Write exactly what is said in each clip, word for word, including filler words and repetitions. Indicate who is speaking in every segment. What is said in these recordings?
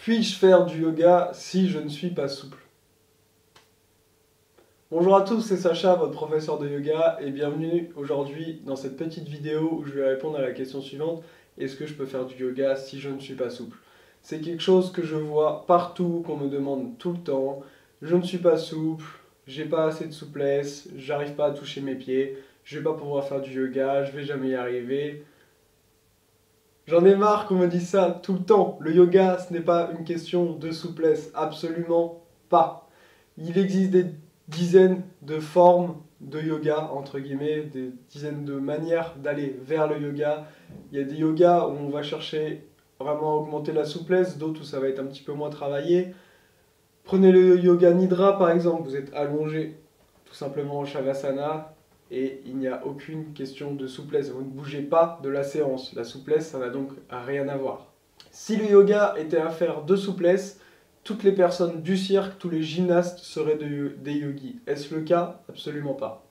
Speaker 1: Puis-je faire du yoga si je ne suis pas souple? Bonjour à tous, c'est Sacha, votre professeur de yoga, et bienvenue aujourd'hui dans cette petite vidéo où je vais répondre à la question suivante: est-ce que je peux faire du yoga si je ne suis pas souple? C'est quelque chose que je vois partout, qu'on me demande tout le temps. Je ne suis pas souple, j'ai pas assez de souplesse, j'arrive pas à toucher mes pieds, je vais pas pouvoir faire du yoga, je vais jamais y arriver. J'en ai marre qu'on me dise ça tout le temps. Le yoga, ce n'est pas une question de souplesse, absolument pas. Il existe des dizaines de formes de yoga, entre guillemets, des dizaines de manières d'aller vers le yoga. Il y a des yogas où on va chercher vraiment à augmenter la souplesse, d'autres où ça va être un petit peu moins travaillé. Prenez le yoga nidra par exemple, vous êtes allongé tout simplement en shavasana et il n'y a aucune question de souplesse, vous ne bougez pas de la séance. La souplesse, ça n'a donc rien à voir. Si le yoga était à faire de souplesse, toutes les personnes du cirque, tous les gymnastes seraient de, des yogis. Est-ce le cas? Absolument pas.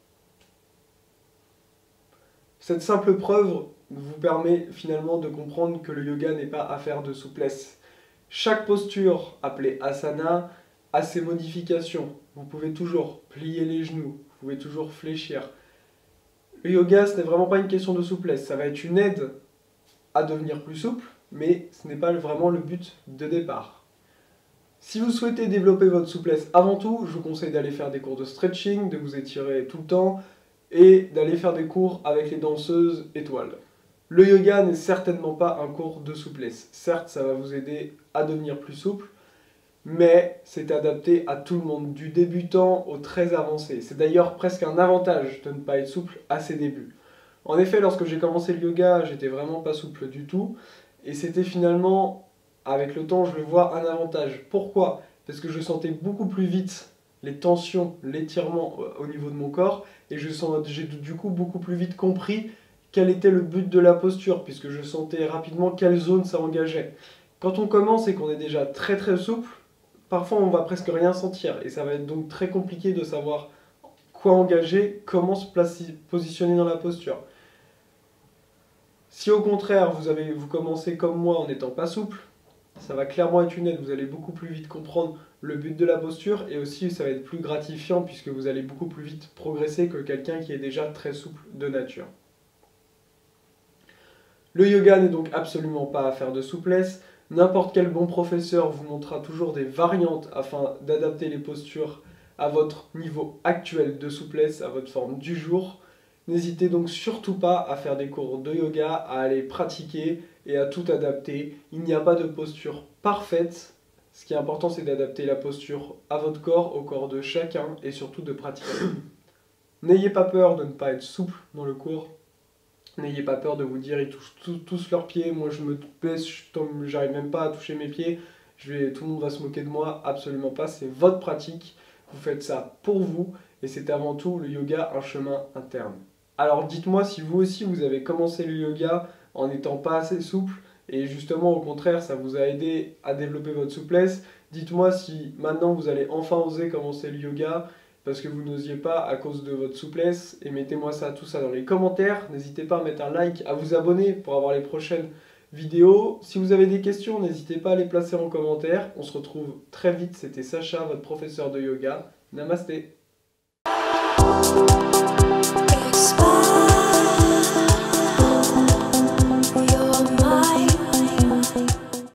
Speaker 1: Cette simple preuve vous permet finalement de comprendre que le yoga n'est pas à faire de souplesse. Chaque posture, appelée asana, a ses modifications. Vous pouvez toujours plier les genoux, vous pouvez toujours fléchir. Le yoga, ce n'est vraiment pas une question de souplesse. Ça va être une aide à devenir plus souple, mais ce n'est pas vraiment le but de départ. Si vous souhaitez développer votre souplesse avant tout, je vous conseille d'aller faire des cours de stretching, de vous étirer tout le temps et d'aller faire des cours avec les danseuses étoiles. Le yoga n'est certainement pas un cours de souplesse. Certes, ça va vous aider à devenir plus souple, mais c'est adapté à tout le monde, du débutant au très avancé. C'est d'ailleurs presque un avantage de ne pas être souple à ses débuts. En effet, lorsque j'ai commencé le yoga, j'étais vraiment pas souple du tout, et c'était finalement, avec le temps, je le vois, un avantage. Pourquoi? Parce que je sentais beaucoup plus vite les tensions, l'étirement au niveau de mon corps, et j'ai du coup beaucoup plus vite compris quel était le but de la posture, puisque je sentais rapidement quelle zone ça engageait. Quand on commence et qu'on est déjà très très souple, parfois on va presque rien sentir, et ça va être donc très compliqué de savoir quoi engager, comment se placer, positionner dans la posture. Si au contraire vous, avez, vous commencez comme moi en n'étant pas souple, ça va clairement être une aide, vous allez beaucoup plus vite comprendre le but de la posture, et aussi ça va être plus gratifiant puisque vous allez beaucoup plus vite progresser que quelqu'un qui est déjà très souple de nature. Le yoga n'est donc absolument pas à faire de souplesse. N'importe quel bon professeur vous montrera toujours des variantes afin d'adapter les postures à votre niveau actuel de souplesse, à votre forme du jour. N'hésitez donc surtout pas à faire des cours de yoga, à aller pratiquer et à tout adapter. Il n'y a pas de posture parfaite. Ce qui est important, c'est d'adapter la posture à votre corps, au corps de chacun, et surtout de pratiquer. N'ayez pas peur de ne pas être souple dans le cours. N'ayez pas peur de vous dire ils touchent tous, tous leurs pieds, moi je me baisse, j'arrive même pas à toucher mes pieds, je vais, tout le monde va se moquer de moi. Absolument pas, c'est votre pratique, vous faites ça pour vous, et c'est avant tout le yoga un chemin interne. Alors dites-moi si vous aussi vous avez commencé le yoga en n'étant pas assez souple, et justement au contraire ça vous a aidé à développer votre souplesse. Dites-moi si maintenant vous allez enfin oser commencer le yoga, parce que vous n'osiez pas à cause de votre souplesse, et mettez-moi ça, tout ça dans les commentaires. N'hésitez pas à mettre un like, à vous abonner pour avoir les prochaines vidéos. Si vous avez des questions, n'hésitez pas à les placer en commentaire. On se retrouve très vite, c'était Sacha, votre professeur de yoga. Namasté.